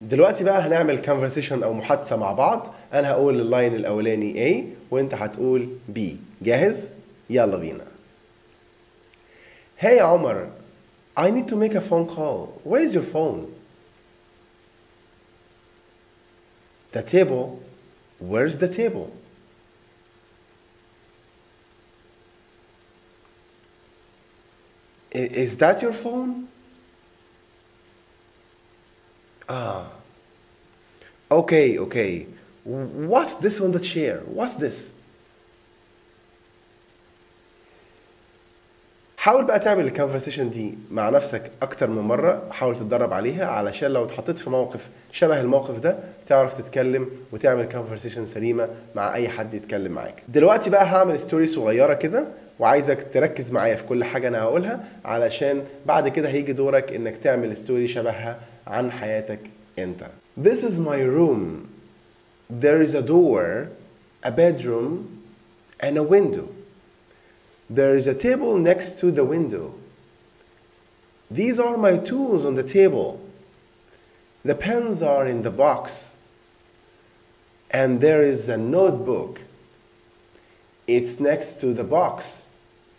دلوقتي بقى هنعمل conversation أو محادثة مع بعض. أنا هقول اللاين الأولاني A وأنت هتقول B. جاهز؟ يلا بينا. Hey عمر, I need to make a phone call. Where is your phone? The table. Where's the table? Is that your phone? Ah. Okay. What's this on the chair? What's this? حاول بقى تعمل الكونفرسيشن دي مع نفسك أكتر من مرة. حاول تتدرب عليها علشان لو اتحطيت في موقف شبه الموقف ده تعرف تتكلم وتعمل كونفرسيشن سليمة مع أي حد يتكلم معاك. دلوقتي بقى هعمل ستوري صغيرة كده وعايزك تركز معايا في كل حاجة أنا هقولها علشان بعد كده هيجي دورك إنك تعمل ستوري شبهها عن حياتك أنت. This is my room. There is a door, a bedroom, and a window. There is a table next to the window. These are my tools on the table. The pens are in the box. And there is a notebook. It's next to the box.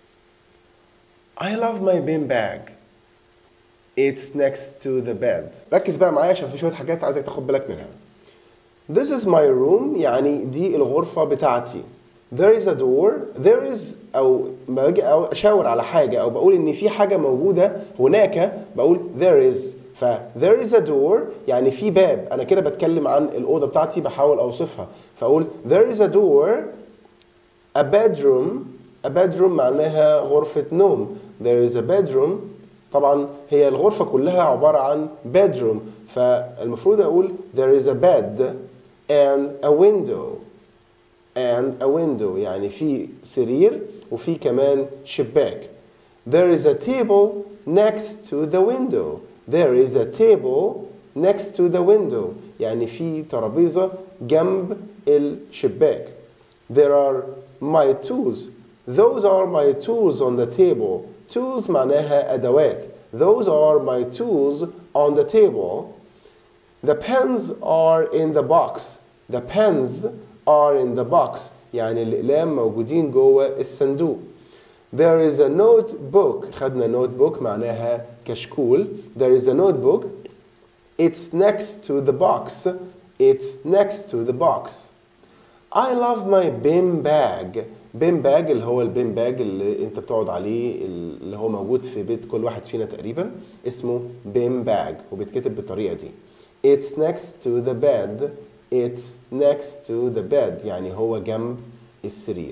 I love my bin bag. It's next to the bed. ركز بقى معايا عشان في شوية حاجات عايزك تاخد بالك منها. This is my room يعني دي الغرفة بتاعتي. There is a door. There is أو ما باجي أشاور على حاجة أو بقول إن في حاجة موجودة هناك بقول there is. ف there is a door يعني في باب. أنا كده بتكلم عن الأوضة بتاعتي بحاول أوصفها. فأقول there is a door. A bedroom معناها غرفة نوم. There is a bedroom. طبعا هي الغرفة كلها عبارة عن bedroom. فالمفروض أقول there is a bed and a window. يعني في سرير وفي كمان شباك. There is a table next to the window. There is a table next to the window يعني في ترابيزة جنب الشباك. There are my tools. Those are my tools on the table. Tools معناها أدوات. Those are my tools on the table. The pens are in the box. The pens are in the box يعني الأقلام موجودين جوه الصندوق. There is a notebook. خدنا notebook معناها كشكول. There is a notebook. It's next to the box. It's next to the box. I love my bin bag. bin bag اللي هو البين باج اللي انت بتقعد عليه اللي هو موجود في بيت كل واحد فينا تقريبا اسمه bin bag وبيتكتب بالطريقة دي. It's next to the bed. It's next to the bed يعني هو جنب السرير.